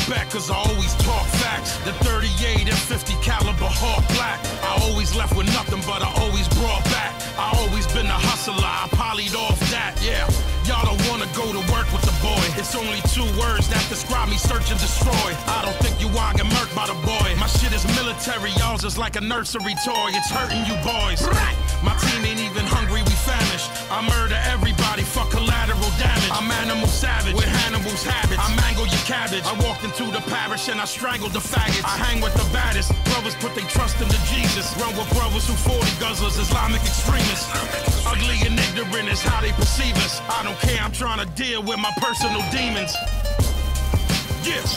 back cause I always talk facts. The 38 and 50 caliber hawk black. I always left with nothing but I always brought back. I always been a hustler, I polyed off that, yeah. Y'all don't wanna go to work with the boy. It's only 2 words that describe me, search and destroy. I don't think you wanna get murked by the boy. My shit is military, y'all's is like a nursery toy. It's hurting you boys. My team ain't even hungry, we famished. I murder everybody for collateral damage. I'm animal savage with Hannibal's habits. I mangle your cabbage. I walked into the parish and I strangled the faggots. I hang with the baddest. Brothers put their trust into Jesus. Run with brothers who 40 guzzlers, Islamic extremists. Ugly and ignorant is how they perceive us. I don't care, I'm trying to deal with my personal demons. Yes.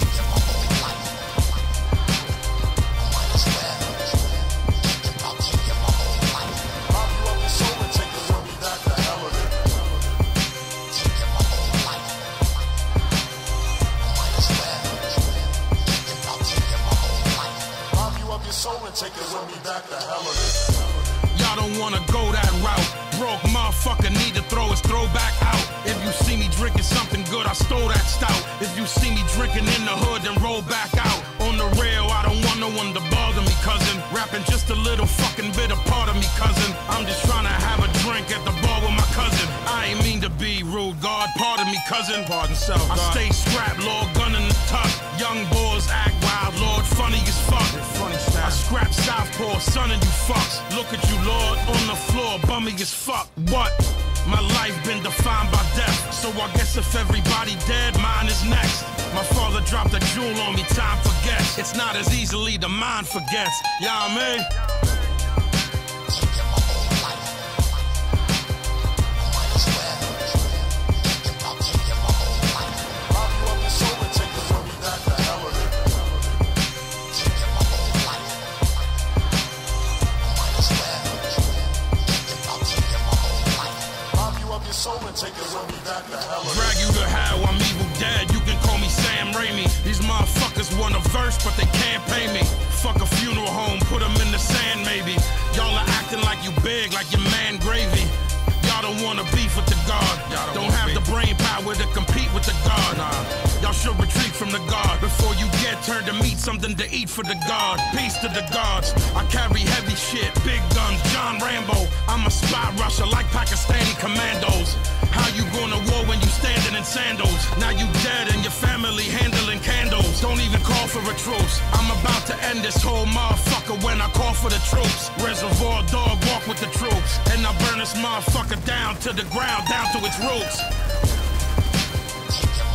Take it with me back to hell of it. Y'all don't wanna go that route. Broke motherfucker need to throw his throwback out. If you see me drinking something good, I stole that stout. If you see me drinking in the hood, then roll back out. On the rail, I don't want no one to bother me, cousin. Rapping just a little fucking bit of part of me, cousin. I'm just trying to have a drink at the bar with my cousin. I ain't mean to be rude, God, pardon me, cousin. Pardon self, God. I stay strapped, Lord, gun in the tuck. Young boys act wild, Lord, funny as fuck. I scrap southpaw, son of you fucks. Look at you, Lord, on the floor, bummy as fuck. What? My life been defined by death. So I guess if everybody dead, mine is next. My father dropped a jewel on me, time forgets. It's not as easily the mind forgets. Y'all, man. Drag you to hell, I'm evil dead. You can call me Sam Raimi. These motherfuckers want a verse, but they can't pay me. Fuck a funeral home, put them in the sand, maybe. Y'all are acting like you big, like your man Gravy. Y'all don't wanna beef with the God. Don't have the brain power to compete with the God. Y'all should retreat from the God before you get turned to meat, something to eat for the God. Peace to the gods. I carry heavy shit, big guns, John Rambo. I'm a spy rusher like Pakistani commandos. How you going to war when you standing in sandals? Now you dead and your family handling candles. Don't even call for a truce. I'm about to end this whole motherfucker when I call for the troops. Reservoir dog walk with the troops. And I burn this motherfucker down to the ground, down to its roots.